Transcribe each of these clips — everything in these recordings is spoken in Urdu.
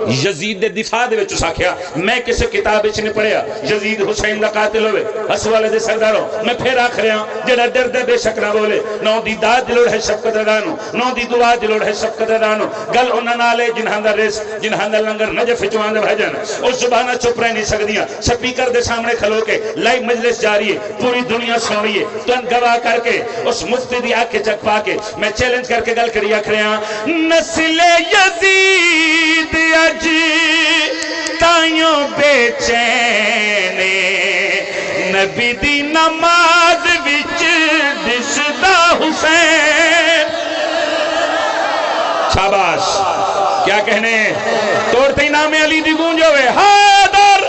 یزید دے دفاع دے وچ ساکھیا میں کسے کتاب وچ نہیں پڑھیا یزید حسین دا قاتل ہوئے اسوالے دے سرداروں میں پھر آکھ رہا ہوں جڑا ڈر دے بے شک نہ بولے نو دی داد دی لوڑ ہے شفقت دانو نو دی دعا دی لوڑ ہے شفقت دانو گل انہاں نالے جنہاں دا رزق جنہاں دا لنگر نجف چوان دے بھجن اس زبانہ چپ رہ نہیں سکدیاں سپیکر دے سامنے کھلو کے لائیو مجلس جاری ہے پوری دنیا سن رہی ہے تو ان گواہ کر کے اس مفتی دی آنکھ کے چک پا کے میں چیلنج کر کے گل کری آکھ رہا نسل یزید اج تائیوں بے چینے نبی دی نماز وچ دسدا حسین شاباش کیا کہنے توڑتے ہی نام علی دی گونج ہوئے حیدر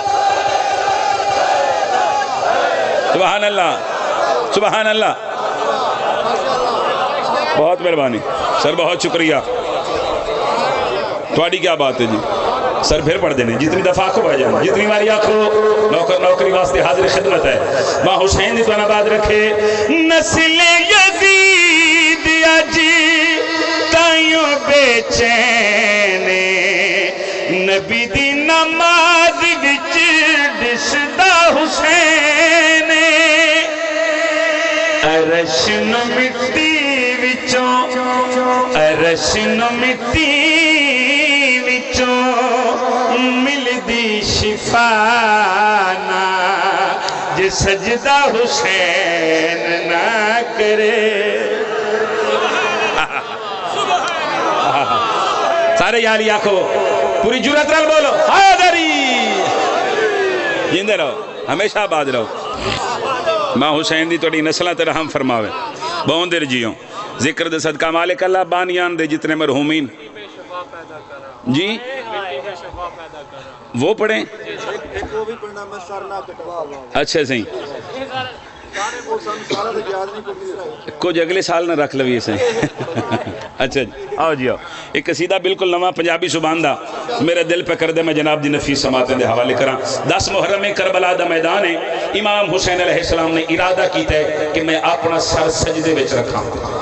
سبحان اللہ سبحان اللہ بہت مہربانی سر بہت شکریہ تھوڑی کیا بات ہے جی سر پھر پڑھ دینے جتنی دفعہ کو بھائی جانا جتنی ماری آنکھوں نوکری واسطے حاضر خدمت ہے ماں حسین دی تو آباد رکھے نسل یزید اج تائیوں بے چینے نبی دی نماز وچ دسدا حسین عرش نو مٹی وچوں عرش نو مٹی وچوں ملدی شفانا جے سجدہ حسین نہ کرے سارے یاری آنکھو پوری جرات رال بولو حیدری جیندے رہو ہمیشہ آباد رہو ماں حسین دی توڑی نسلہ تے رحم فرماوے بہن دیر جیوں ذکر دے صدقہ مالک اللہ بانیان دے جتنے مرحومین جی وہ پڑھیں اچھا صحیح کچھ اگلے سال نہ رکھ لوی اسے اچھا جی آؤ جی آؤ ایک قصیدہ بالکل نواں پنجابی زبان دا میرے دل پہ کر دے میں جناب دی نفیس سماعتیں دے حوالے کراں 10 محرم کربلا دا میدان ہے امام حسین علیہ السلام نے ارادہ کیتا ہے کہ میں اپنا سر سجدے وچ رکھاں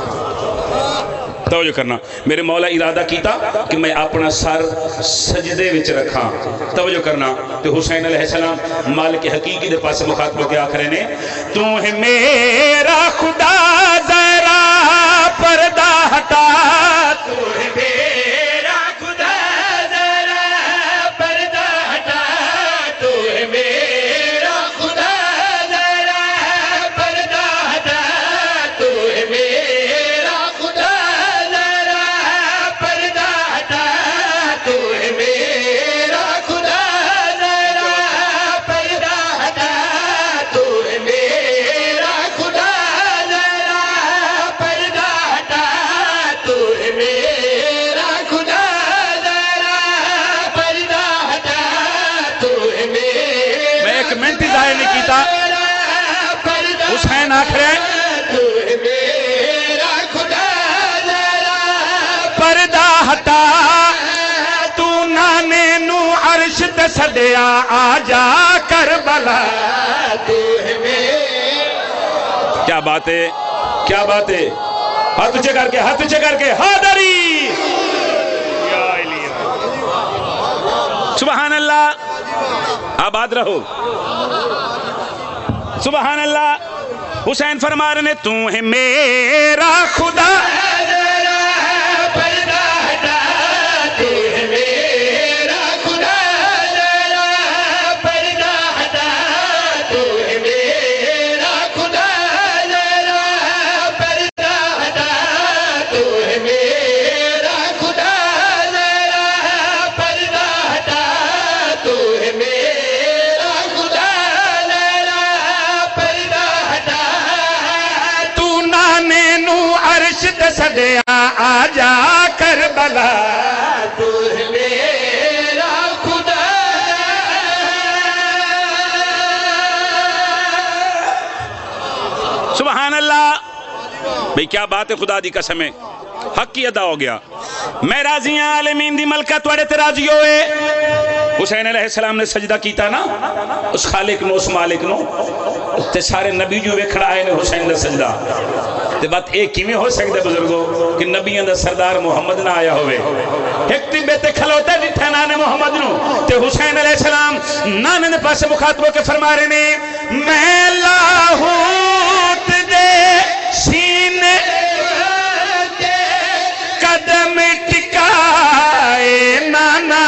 توجہ کرنا میرے مولا ارادہ کیتا کہ میں اپنا سر سجدے وچ رکھاں توجہ کرنا تو حسین علیہ السلام مالک حقیقی دے پاس مخاطب کے آخرے نے تو ہے میرا خدا ذرا پردہ ہٹا تو ہے میرا خدا ذرا پردہ ہٹا تو ہے میرا خدا ذرا پردہ ہٹا تو ہے میرا خدا حسین آخر پردہ ہٹا تو نانے نو عرش تے سدیا آ جا کربلا کیا بات ہے کیا بات ہے ہاتھ اونچے کر کے حیدری سبحان اللہ آباد رہو سبحان اللہ حسین فرما رہے تو ہے میرا خدا سدیا آ جا کربلا تو ہے میرا خدا سبحان اللہ بھئی کیا بات ہے خدا دی قسم ہے حق کی ادا ہو گیا میں راضی ہیں عالمین دی ملکہ توڑے تے راضی ہوئے حسین علیہ السلام نے سجدہ کیتا نا اس خالق نو اس مالک نو تے سارے نبی جو ویکھڑا آئے نے حسین دا سجدہ تے بات ایک کیویں ہو سکتا ہے بزرگوں کہ نبیوں دا سردار محمد نہ آیا ہوئے ایک طبے تے کھلوتے جتھے نانے محمد حسین علیہ السلام نانے نے پاس مخاطبوں کے فرما رہے نے میں لاہوت دے سینے قدم ٹکائے نانا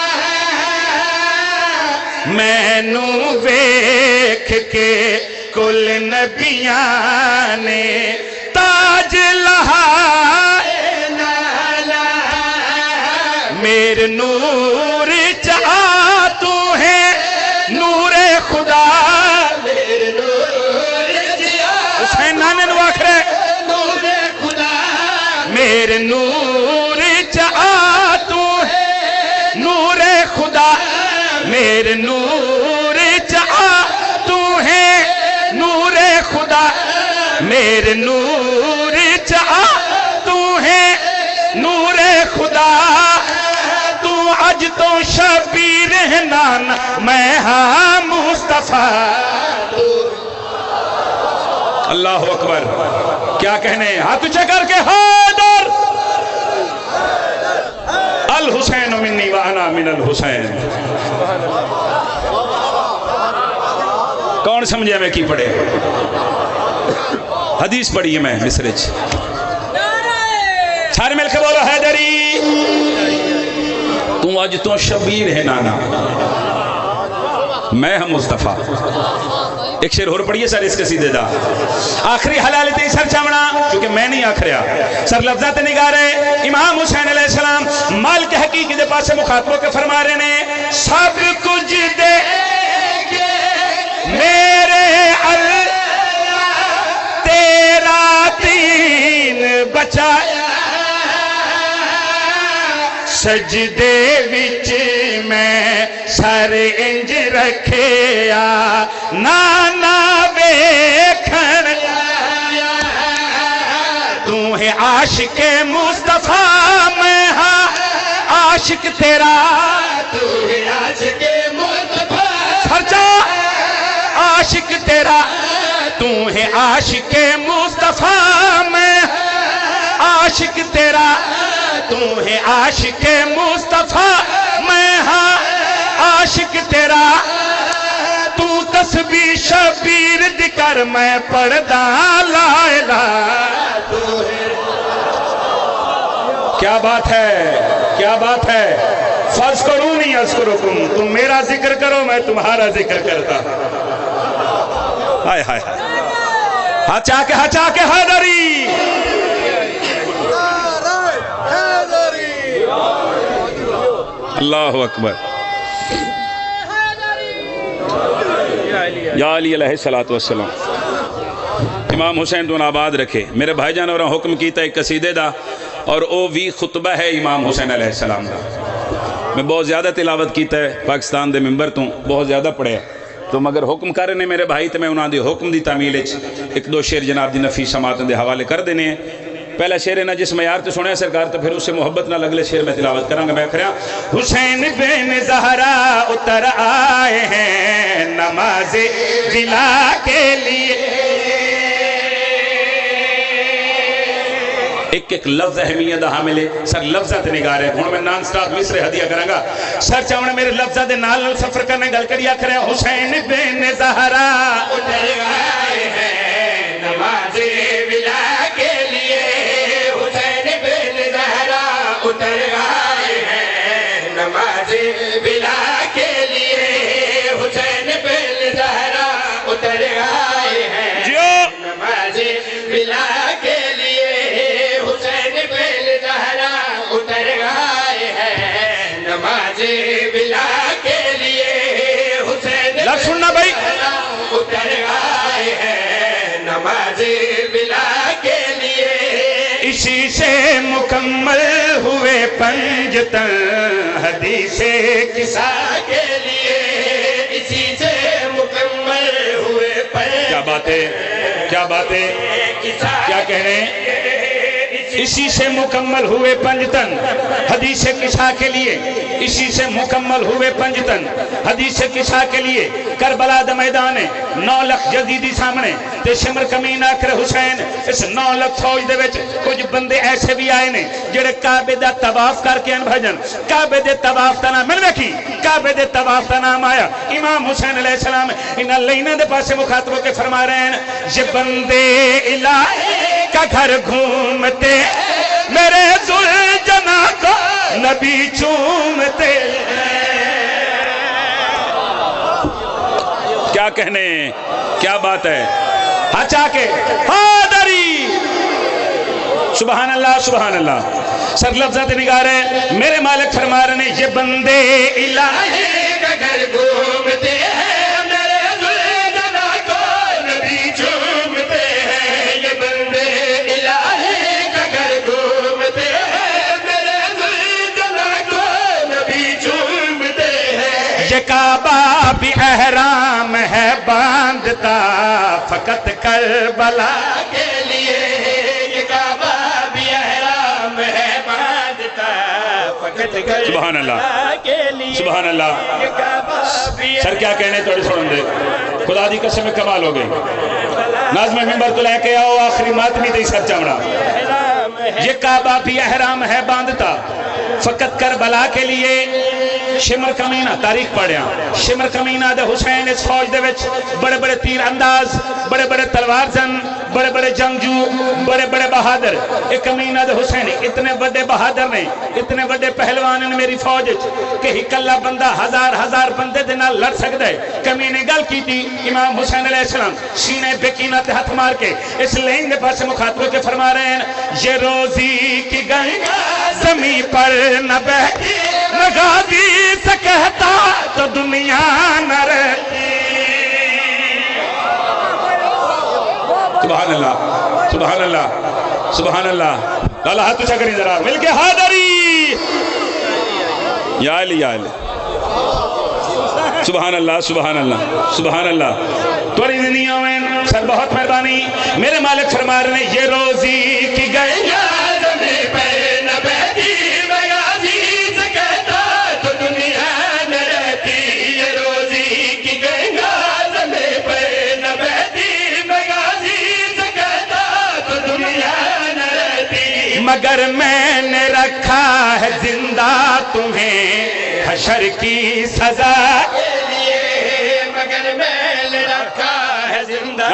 مینو ویکھ کے کل نبیاں نے تاج لہائے نانا میرے نور چاہ تو ہے نور خدا میرے نور چاہ حسین نانے نو آخر نور خدا میرے نور چاہ تو ہے نور خدا میرے نور چاہ تو ہے نور خدا میرے نور چاہ تو ہے نور خدا تو اج تو شبیر ہے نانا میں ہاں مصطفیٰ اللہ اکبر کیا کہنے ہاتھ اونچا کر کے حیدر الحسین منی وانا من الحسین کون سمجھے میں کی پڑھے حدیث پڑھی ہے میں مصرچ سارے مل کے بولو حیدری تو آج تو شبیر ہے نانا میں ہم مصطفیٰ ایک شعر اور پڑھیے سر اس کے سیدھے دا آخری حلال تے سر چامنا کیونکہ میں نہیں آخ رہا سر لفظات نگاہ رہے امام حسین علیہ السلام مال کے حقیقی دے پاس سے مخاطبوں کے فرما رہے نے سب کچھ دے میرے اللہ تیرا دین بچایا سجدے وچ میں سر انج رکھیا نانا ویکھن تو ہے عاشق مصطفیٰ میں ہاں عاشق تیرا تو ہے عاشق مصطفیٰ خرچہ عاشق تیرا تو ہے عاشق مصطفیٰ میں عاشق تیرا تو ہے عاشق مصطفیٰ میں ہاں عاشق تیرا تو تسبیح شبیر دکر میں پڑھدا لا الہ کیا بات ہے کیا بات ہے فاذکرونی اذکرکم تم میرا ذکر کرو میں تمہارا ذکر کرتا ہائے ہائے ہچا کے حیدری اللہ اکبر یا علی علیہ السلام امام حسین تو آباد رکھے میرے بھائی جان اور حکم کیتا ایک قصیدے دا اور او بھی خطبہ ہے امام حسین علیہ السلام دا میں بہت زیادہ تلاوت کیتا ہے پاکستان دے ممبر تو بہت زیادہ پڑھے تو مگر حکم کر رہے میرے بھائی تو میں انہاں دی حکم دی تعمیل ایک دو شعر جناب دی نفیس سماعتوں دے حوالے کر دینے ہیں پہلا شعر ہے نا جس معیار تو سنے سرکار تو پھر اس سے محبت نہ لگلے شعر میں تلاوت کروں گا میں کہہ رہا حسین بن زہرا اتر آئے ہیں نماز بلا کے لیے ایک ایک لفظ اہمیت حامل ہے سر لفظات نگاہ رہے ہوں میں نان سٹاپ مصر ہدیہ کروں گا سر چاہونے میرے لفظات نال سفر کرنے گل کریا کریں حسین بن زہرا اتر آئے ہیں نماز بلا کے لیے حسین بن زہرا اتر آئے ہیں نماز بلا کے لیے حسین بن زہرا اتر آئے ہیں نماز بلا کے لیے حسین بن زہرا اتر آئے ہیں نماز بلا کے لیے حسین بن زہرا اتر آئے ہیں نماز بلا کے لیے اسی سے مکمل ہوئے پنجتن حدیث قصہ کے لیے اسی سے مکمل ہوئے پنجتن کیا بات ہے کیا بات ہے کیا کہہ رہے ہیں اسی سے مکمل ہوئے پنجتن حدیث قصہ کے لیے اسی سے مکمل ہوئے پنجتن حدیث قصہ کے لیے کربلا دا میدان 9 لکھ جزیدی سامنے تے شمر کمین آکر حسین اس 9 لکھ فوج دے وچ کچھ بندے ایسے بھی آئے نے جڑے کعبے دا طواف کر کے ان بھجن کعبے دے طواف تنا من ویکھی کعبے دے طواف دا نام آیا امام حسین علیہ السلام انہاں لینہ دے پاسے مخاطب ہو کے فرما رہے ہیں یہ بندے الہی کا گھر گھومتے میرے ذوالجنا کو نبی چومتے کیا کہنے کیا بات ہے ہچا کے حاضری سبحان اللہ سبحان اللہ سر لفظات نگار ہے میرے مالک فرما رہے ہیں یہ بندے الہی کا گھر گھومتے ہیں میرے ذوالجنا کو نبی چومتے ہیں یہ بندے الہی کا گھر گھومتے ہیں میرے ذوالجنا کو نبی چومتے ہیں یہ کعبہ بھی احرام ہے باندھتا فقط کربلا کے لیے یہ کعبہ بھی احرام ہے باندھتا فقط سبحان اللہ سبحان اللہ سر کیا کہنے توڑی سنن دے خدا دی قسم کمال ہو گئی ناظم ممبر تو لے کے آؤ آخری ماتمی دی سر چمڑا یہ کعبہ بھی احرام ہے باندھتا فقط کربلا کے لیے شمر کمینہ تاریخ پڑھیا شمر کمینہ دے حسین اس فوج دے وچ بڑے بڑے تیر انداز بڑے بڑے تلوار زن بڑے بڑے جنگجو بڑے بڑے بہادر ایک کمینہ دے حسین اتنے بڑے بہادر نے اتنے بڑے پہلوان نے میری فوج کہ ہی کلہ بندہ ہزار بندے دے نال لڑ سکتا ہے کمینے گل کی تھی امام حسین علیہ السلام سینے بکینہ تے ہاتھ مار کے اس لین دے پاس مخاطب کے فرما رہے ہیں یہ روزی کی گنگا زمین پر نہ بہتی نہ غازی سے کہتا تو دنیا نہ رہتی سبحان اللہ سبحان اللہ سبحان اللہ اللہ ہاتھ اچھا کری ذرا مل کے حاضری یا علی یا علی سبحان اللہ سبحان اللہ سبحان اللہ توڑی دنیا میں سر بہت مہربانی میرے مالک فرما رہے ہیں یہ روزی کی گنگا زمین پر نہ بہتی مگر میں نے رکھا ہے زندہ تمہیں حشر کی سزا کے لیے مگر میں نے رکھا ہے زندہ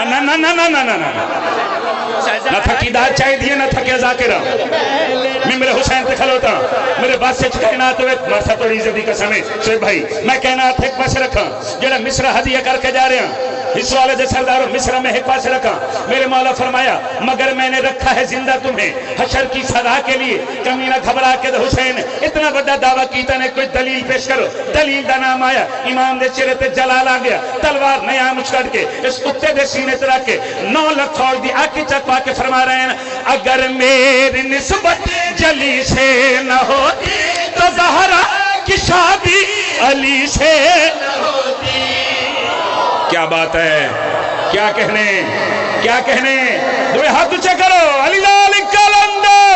نہ تھکی داد چاہی دیئے نہ تھکی ذاکرہ میں میرے حسین تے کھلوتا میرے بات سے کہنا تو ایک مرسا توڑی عزتی کا سمیں شوئے بھائی میں کہنا تھا ایک پاس رکھا جڑا مصر ہدیہ کر کے جا رہے ہیں اس والے دے سرداروں مصر میں ایک پاس رکھا میرے مولا فرمایا مگر میں نے رکھا ہے زندہ تمہیں حشر کی سزا کے لیے کمینہ گھبرا کے حسین اتنا بڑا دعویٰ کیتا نے کوئی دلیل پیش کرو دلیل دا نام آیا امام دے چہرے تے جلال آ گیا تلوار نیا مچکڑ کے اس کتے دے سینے تے رکھ کے 9 لکھ فوج دی آنکھیں چکوا کے فرما رہے ہیں اگر میری نسبت جلی سے نہ ہوتی تو زہرا کی شادی علی سے نہ ہوتی کیا بات ہے کیا کہنے دو ہاتھ اچھے کرو علی لال کلندر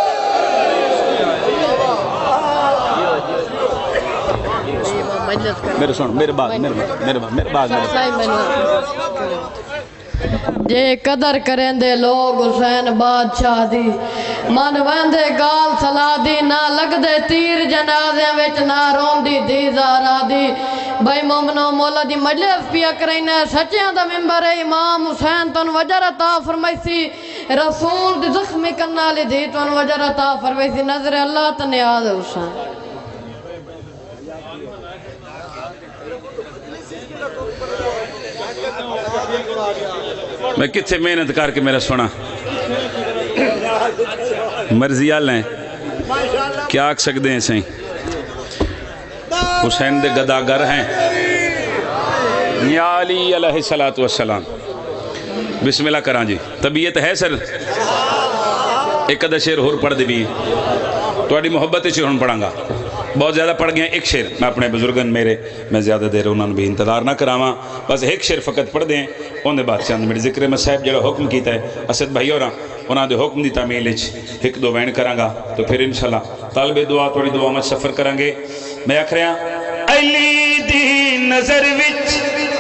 میرے سن میرے بعد جے قدر کریں دے لوگ حسین بادشاہ دی من ویندے گال سلا دی نہ لگ دے تیر جنازے وچ نہ رون دی دی زارا دی بھائی مومنو مولا دی مجلس پیا کریں سچیاں دا ممبر ہے امام حسین تن وجر عطا فرمائیسی رسول دی زخمی کرنا لی دی تن وجر عطا فرمائیسی نظر اللہ تنیاز حسین میں کتھے محنت کر کے میرا سنا مرضی آل ہیں کیا آکھ سکتے ہیں سہیں حسین دے گداگر ہیں یا علی علیہ السلام بسم اللہ کران جی طبیعت ہے سر ایک ادھا شیر ہور پڑھ دے بھی توڑی محبت سے ہون پڑھاں گا بہت زیادہ پڑھ گئے ایک شیر میں اپنے بزرگن میرے میں زیادہ دیر انہوں نے بھی انتظار نہ کراما بس ایک شیر فقط پڑھ دیں انہیں بات چاند میرے ذکر میں صاحب جڑا حکم کیتا ہے اسد بھائی اور انہوں نے حکم دی تعمیل ایک دو وین کرانگا تو پھر انشاءاللہ طالب دعا توڑی دعا میں سفر کرانگے میں آکھ رہا علی دی نظر وچ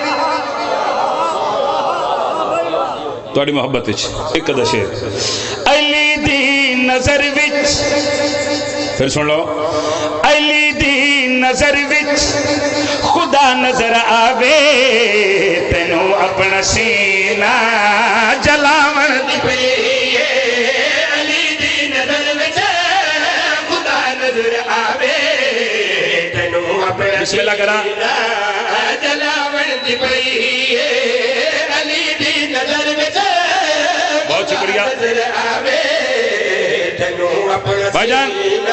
توڑی محبت وچ ایک ادھا شیر علی دی نظر وچ پھر سن لو علی دی نظر وچ خدا نظر آوے تینوں اپنا سینہ جلاون دی پئی علی دی نظر وچ خدا نظر آوے تینوں اپنا بسم اللہ کرا جلاون دی پئی علی دی نظر وچ بہت شکریہ بھائی جان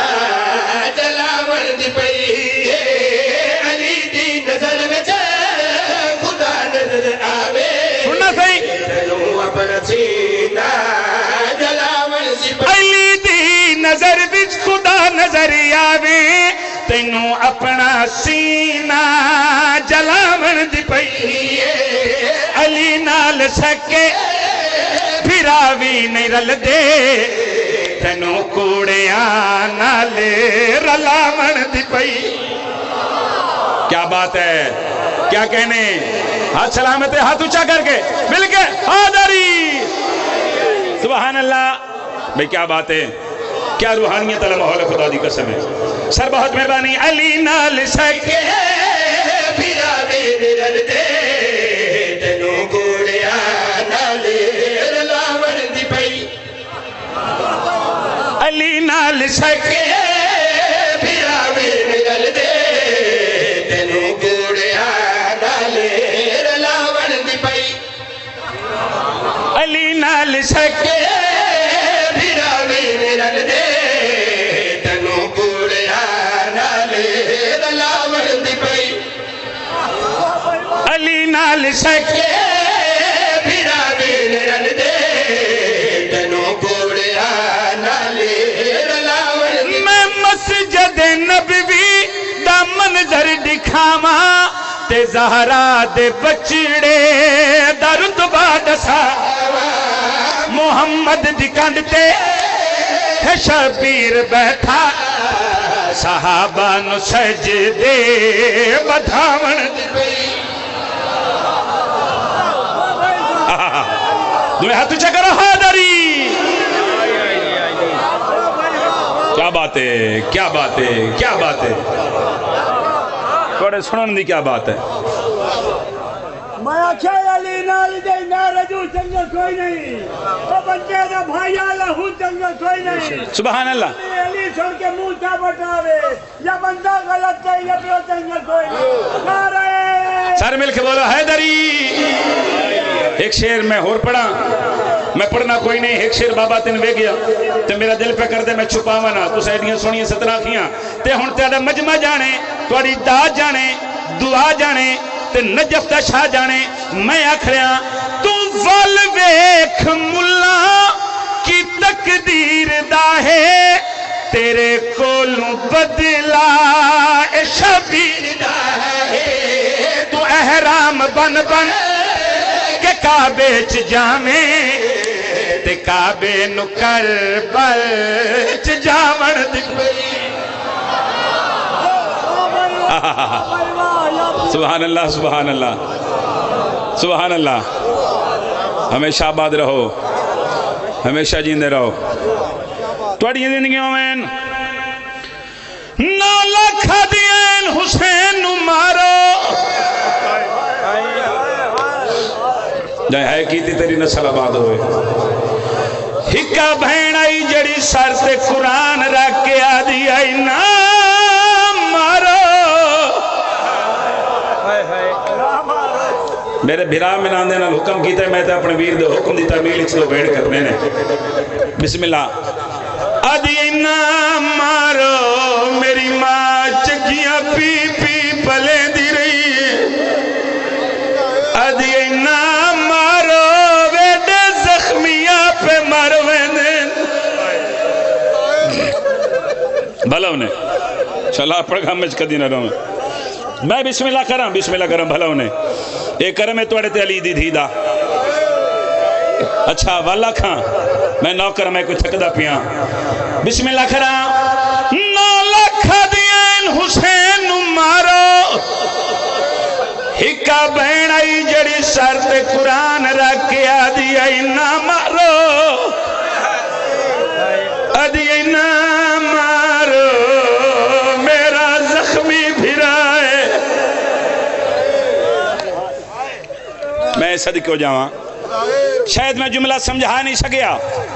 جلاون دی پئی علی دی نظر وچ خدا نظر آوے سننا صحیح اپنا سینہ جلاون دی پئی علی دی نظر وچ خدا نظر آوے تینوں اپنا سینہ جلاون دی پئی علی نال سکے پھراوی نہیں رل دے تینوں کوڑیاں نالے رلاون دی پئی کیا بات ہے کیا کہنے ہاتھ سلامت ہے ہاتھ اونچا کر کے مل کے حاضری سبحان اللہ بھئی کیا بات ہے کیا روحانیت علی محول خدا دی قسم ہے سر بہت مہربانی علی نال سکے پھراوی نہیں رل دے تینوں کوڑیاں نالے رلاون دی پئی علی نال سکے پھراوی نہیں رل دے تینوں کوڑیاں نالے رلاون دی پئی علی نال سکے پھراوی نہیں رل دے تینوں کوڑیاں نالے رلاون دی پئی علی نال سکے پھراوی نہیں رل دے تینوں کوڑیاں مسجد نبوی دا منظر دکھاواں تے زہرا دے بچڑے دا رتبہ دساواں محمد دی کنڈ تے ہے شبیر بیٹھا صحابہ نو سجدے بدھاون دوے ہاتھ اونچا کرو حاضری کیا بات ہے کیا بات ہے کیا بات ہے تھوڑے سنن دی کیا بات ہے میں اچھا علی نال دے نارجو جنگل کوئی نہیں وہ بچے دا بھائی لہو جنگل کوئی نہیں سبحان اللہ علی سن کے منہ تا بٹاوے یا بندہ غلط کہے یا پیو جنگل کوئی نہیں نعرہ سارے مل کے بولو حیدری ایک شعر میں اور پڑھا میں پڑھنا کوئی نہیں ایک شعر بابا تین وے گیا تے میرا دل پہ کر دے میں چھپاواں نہ تو سیڈیاں سونیاں سترہ کھیاں تے ہن تیرا مجمع جانے تواڈی داد جانے دعا جانے تے نجف دا شاہ جانے میں آکھریاں تو ول ویکھ ملا کی تقدیر دا ہے تیرے کولوں بدلا اے شبیر دا ہے تو احرام بن بن کہ کعبے چ جاویں تے کعبے نو کربل چ جاون دی پئی سبحان اللہ سبحان اللہ سبحان اللہ ہمیشہ آباد رہو ہمیشہ جیندے رہو تواڈی زندگیوں میں 9 لاکھ دین حسین نو مارو جائے ہے کیتی تیری نسل آباد ہوئے ہکا بہن آئی جڑی سر سے قرآن رکھ کے آدھی آئی نام مارو میرے بھرا میں ناندے نال حکم کیتا ہے میں تے اپنے ویر دے حکم دی تعمیل اچھلو بیڑ کرنے نے بسم اللہ آدھی نام مارو میری ماں چکیاں پی پی پلیں دی رہی ہے آدھی نام مارو ویڈے زخمیاں پہ مروے دیں بھلا انہیں چلا پڑھ گا مجھ کدی نہ رہوں میں بسم اللہ کرم بھلا انہیں ایک کرم ہے توڑے تے علی دی دھیدہ اچھا والا کھاں میں نوکر میں کوئی تھکدہ پیاں بسم اللہ کرم 9 لاکھ دین حسین مارو ہکا بہن آئی جڑی سر تے قرآن رکھ کے آدھی آئی نہ مارو آدھی آئی نہ مارو میرا زخمی بھی میں صدقے ہو جاواں شاید میں جملہ سمجھا نہیں سکیا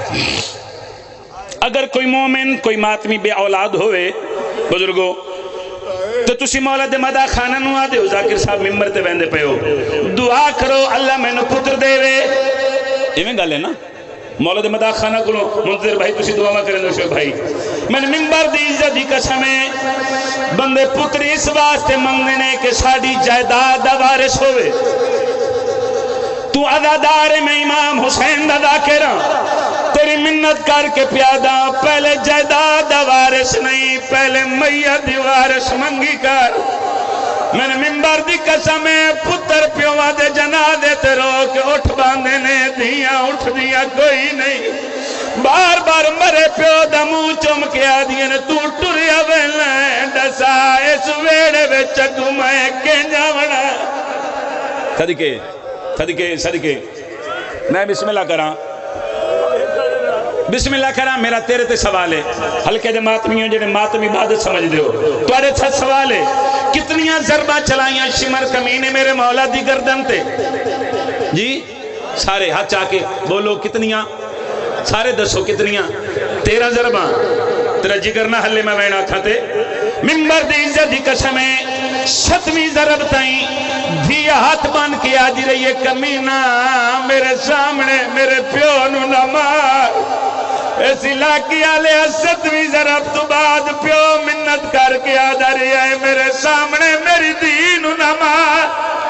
اگر کوئی مومن کوئی ماتمی بے اولاد ہوئے بزرگو تو تسی مولا دے مدہ خانہ نو آدے ہو ذاکر صاحب ممبر تے بیندے پہ ہو دعا کرو اللہ میں نو پتر دے وے یہ میں گالے نا مولا دے مدہ خانہ کو منتظر بھائی تسی دعا کریں دو شو بھائی میں نے ممبر دی عزت دی قسمیں بندے پتر اس واسطے منگنے کہ ساڑی جائداد وارث ہوئے تو عزادار میں امام حسین دا کہہ تیری منت کر کے پیادہ پہلے جائداد وارث نہیں پہلے میت وارث منگی کر میں نے ممبر دی قسمیں پتر پیوا دے جنازے تے روک اٹھ باندھے نے دیا اٹھ دیا کوئی نہیں بار بار مرے پیو دا منہ چم کے آدھی نے تو ٹریا ویلیں ڈسا اس ویڑے بے چگو میں کینجا وڑا صدقے میں بسم اللہ کراں بسم اللہ کرا میرا تیرے تے سوال ہے ہلکے دے ماتمیوں جنہیں ماتمی عبادت سمجھ دے ہو تو آرے چھت سوال ہے کتنیاں ضربہ چلائیاں شمر کمینے میرے مولا دی گردن تے جی سارے ہاتھ چاہ کے بولو کتنیاں سارے دسو کتنیاں 13 ضربہ تیرا جگر نہ حلے میں وینا کھاتے ممبر دی عزت دی قسمیں 7ویں ضرب تائیں دھیا ہاتھ بان کے آجی رہی ہے کمینہ میرے سامنے میرے پیو نو نہ مار اس علاقی آلے 7ویں ضرب تو بعد پیو منت کر کے آجا رہی ہے میرے سامنے میری دین نہ مار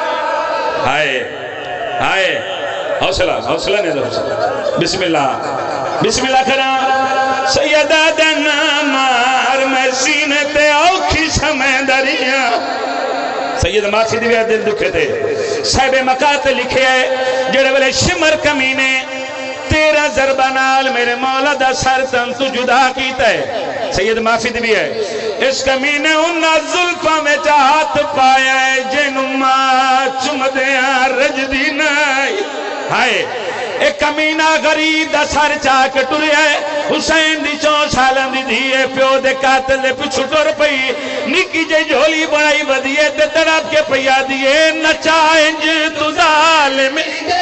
ہائے حوصلہ نہیں دو بسم اللہ کرا سیدہ دنا مار میں سینے تے اوکھی سمیں دریا سید ماسی دی دل دکھے تھے صاحب مقات لکھے ہے جڑے والے شمر کمینے 13 ضربہ نال میرے مولا دا سر تن تو جدا کیتا ہے سید معافی بھی ہے اس کمینے انہا ظلفہ میں چاہت پایا ہے جنما چم دیاں رجدی نائی ہائے ایک کمینہ غریب دا سر چاہ کے ٹوری ہے حسین دی 4 سالہ دی دیئے پیو دے قاتل دے پچھو ٹور پئی نکی جے جھولی بڑائی ودیئے دے تڑپ کے پیا دیئے نچائنج تو ظالم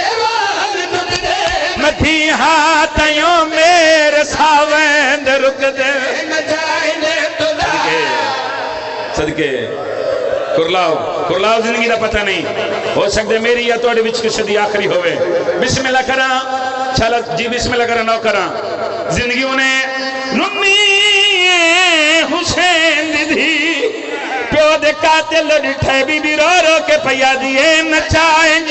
مدھی ہاتھیوں میرے ساویند رک دے صدقے کرلاو زندگی دا پتہ نہیں ہو سکتے میری یا توڑے بچ کسی دی آخری ہوئے بسم اللہ کران چلا جی بسم اللہ کران نو کران زندگی انہیں رمی حسین دی پیو دے قاتل لڑٹھے بی بی رو رو کے پیا دیئے نچائیں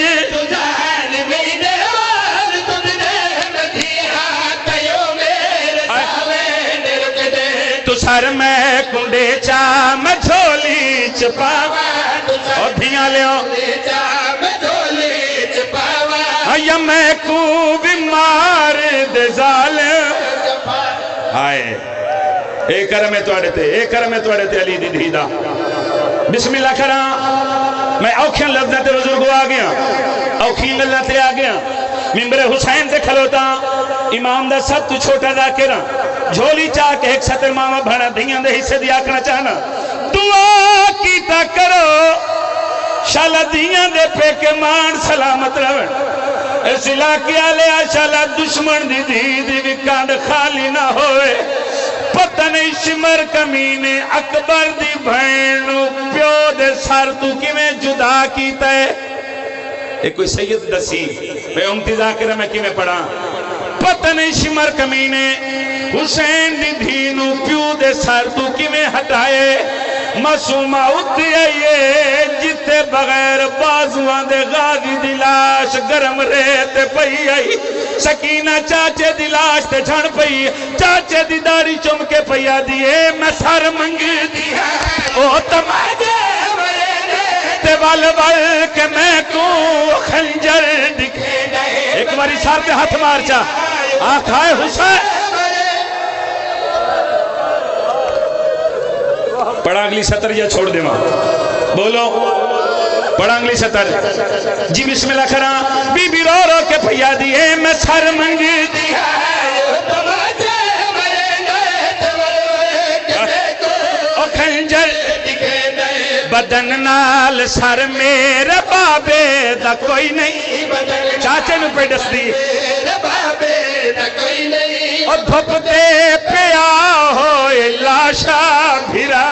تو سر میں کنڈے چام جھولی چپا اور دھیاں لیوں یا میں کو بیمار دے ظالم ہائے ایک کرمے توڑے تے علی دی دھیدہ بسم اللہ کران میں اوکھیں لفظہ تے بزرگو آ گیا اوکھیں لفظہ تے آ گیا ممبر حسین تے کھلوتا امام دا سب تو چھوٹا دا کرا جھولی چاہ کے ایک ستر ماما بھڑا دھیاں دے حصے دیا کرنا چاہنا دعا کیتا کرو شالا دھیاں دے پہ کے مان سلامت روڑ اس علاقے آلے شالا دشمن دی دی وکانڈ خالی نہ ہوئے پتہ نہیں شمر کمینے اکبر دی بھینو پیو دے سار تو کی میں جدا کیتا ہے ایک کوئی سید دسی پہ امتی ذاکرہ میں کی میں پڑھا پتہ نہیں شمر کمینے حسین دی دھینو پیو دے سار تو کی میں ہٹائے معصومہ اٹھے آئیے جتے بغیر بازوان دے غازی دی لاش گرم رہتے پئی آئی سکینہ چاچے دی لاش تے جھڑ پئی چاچے دی داری چم کے پیا دیئے میں سر منگ دیا او تماجے تے وال کے میں کو خنجر دکھے ایک باری سار پہ ہاتھ مار چا آنکھائے حسین پڑھا اگلی سطر یا چھوڑ دے ماں بولو پڑھا اگلی سطر جی بسم اللہ کران بی بی رو رو کے پھیا دیئے میں سر منگ دیا او خنجر بدن نال سر میرے بابے دا کوئی نہیں چاچے نو پہ دس دی اور دھپتے پیا ہوئے لاشا بھیرا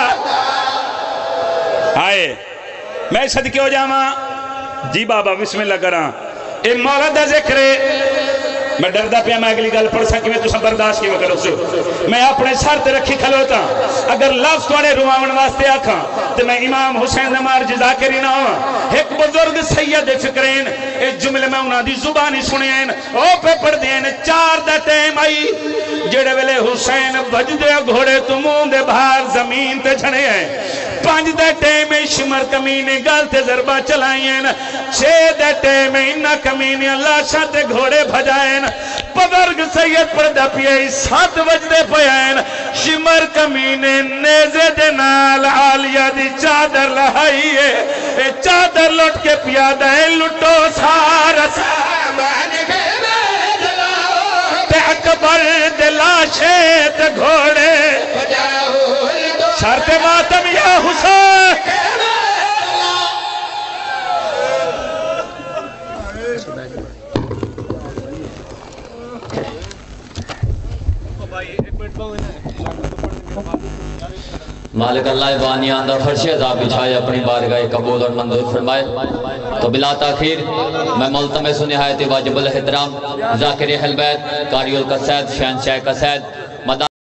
آئے میں صدقے ہو جاما جی بابا بسم اللہ کراں اے مولا دا ذکر میں ڈردہ پیا میں اگلی گل پڑھ سکی میں تو سب برداشت کی وکر اسے میں اپنے سر تے رکھی کھلوتا اگر لفظ توڑے رواون واسطے آکھاں تو میں امام حسین نمار جزا کری نہ ہوں ایک بزرگ سید فکرین ایک جملے میں انہاں دی زبانی سنین او پہ پڑھ دین 4 دا ٹیم آئی جڑے ویلے حسین بجدے گھوڑے تمون دے بھار زمین تے جھنے ہیں 5 دے ٹیم شمر کمینے گالتے ضربہ چلائیں 6 دے ٹیم انہ کمینے اللہ شاہ گھوڑے بھجائیں پدرگ سید پردہ پیئے 7 وجدے پیائیں شمر کمینے نیزے دے نال آلیہ دی چادر لہائیے چادر لٹ کے پیادہ ہے لٹو سارا سامان تے اکبر دلاشے تے گھوڑے شرط ماتم یا حسین مالک اللہ بانی آندہ فرش عذاب بچھائے اپنی بارگاہ قبول اور منظور فرمائے تو بلا تاخیر میں ملتمس نہایت واجب الاحترام ذاکر اہل بیت قاری القصید شہنشاہ قصید